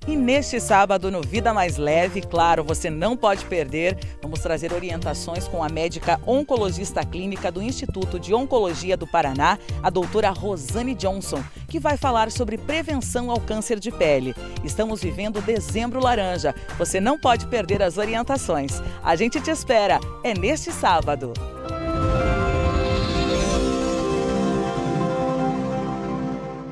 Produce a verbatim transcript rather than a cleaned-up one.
E neste sábado, no Vida Mais Leve, claro, você não pode perder, vamos trazer orientações com a médica oncologista clínica do Instituto de Oncologia do Paraná, a doutora Rosane Johnson, que vai falar sobre prevenção ao câncer de pele. Estamos vivendo dezembro laranja, você não pode perder as orientações. A gente te espera, é neste sábado.